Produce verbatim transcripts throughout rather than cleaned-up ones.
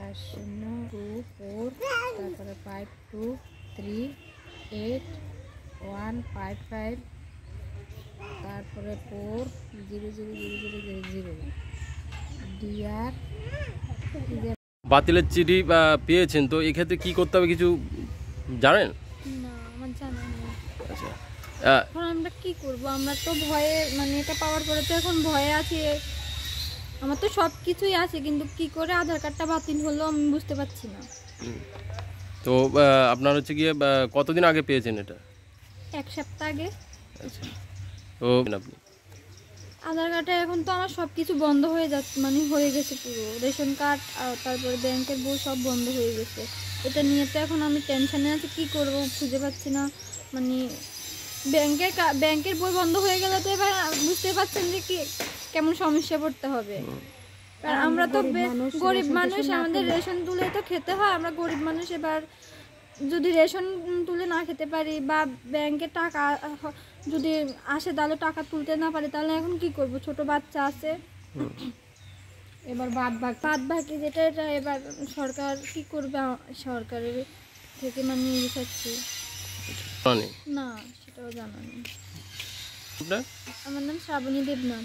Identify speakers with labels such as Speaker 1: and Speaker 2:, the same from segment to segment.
Speaker 1: চার শূন্য two four তারপরে five two three eight one five five তারপরে four zero zero zero zero zero zero DR.
Speaker 2: বাতিলের চিঠি পেয়েছেন, তো এক্ষেত্রে কি করতে হবে কিছু জানেন?
Speaker 1: না, আমার জানা নেই।
Speaker 2: আচ্ছা,
Speaker 1: এখন আমরা কি করব? আমরা তো ভয়ে, মানে এটা পাওয়ার পরে তো এখন ভয়ে আছি। আমার তো সব কিছুই আছে, কিন্তু কি করে আধার কার্ডটা বাতিল হলো আমি বুঝতে পারছি না।
Speaker 2: তো আপনার হচ্ছে গিয়ে কতদিন আগে পেয়েছেন এটা?
Speaker 1: এক সপ্তাহ আগে।
Speaker 2: আচ্ছা, তো আপনি
Speaker 1: আধার কার্ডে এখন তো আমার সব কিছু বন্ধ হয়ে যাচ্ছে, মানে হয়ে গেছে পুরো। রেশন কার্ড আর তারপরে ব্যাংকের বই সব বন্ধ হয়ে গেছে। এটা নিয়ে তো এখন আমি টেনশনে আছি, কি করব খুঁজে পাচ্ছি না। মানে ব্যাংকের ব্যাংকের বই বন্ধ হয়ে গেলে তো এবার বুঝতে পারছেন যে কি কেমন সমস্যা পড়তে হবে। কারণ আমরা তো গরিব মানুষ, আমাদের রেশন তুলে তো খেতে হয়। আমরা গরিব মানুষ, এবার যদি রেশন তুলে না খেতে পারি বা ব্যাংকে টাকা যদি আসে তাহলে টাকা তুলতে না পারি, তাহলে এখন কি করব? ছোট বাচ্চা আছে, এবার বাদ বাদ বাদ বাকি যেটা এটা এবার সরকার কি করবে? সরকারের থেকে মানে নিয়ে চাচ্ছি না, সেটাও জানা নেই। আমার নাম শ্রাবণী দেবনাথ।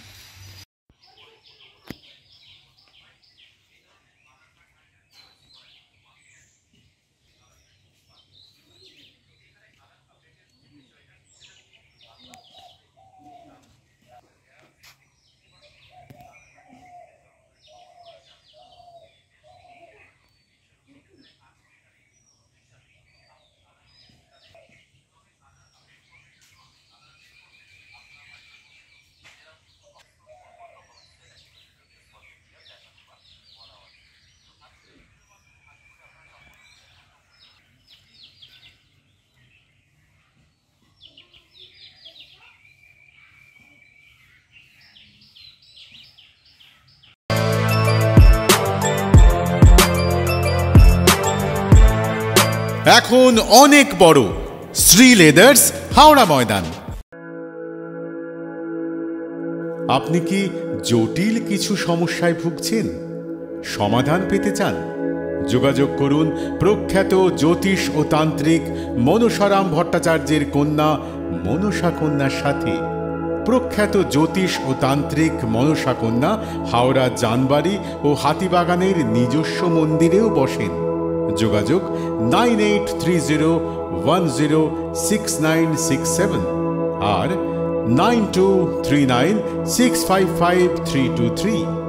Speaker 3: এখন অনেক বড় শ্রী লেদার্স হাওড়া ময়দান। আপনি কি জটিল কিছু সমস্যায় ভুগছেন, সমাধান পেতে চান? যোগাযোগ করুন প্রখ্যাত জ্যোতিষ ও তান্ত্রিক মনসারাম ভট্টাচার্যের কন্যা মনসা কন্যার সাথে। প্রখ্যাত জ্যোতিষ ও তান্ত্রিক মনসা কন্যা হাওড়া জানবাড়ি ও হাতিবাগানের নিজস্ব মন্দিরেও বসেন। যোগাযোগ nine eight three zero one zero six nine six seven আর nine two three nine six five five three two three.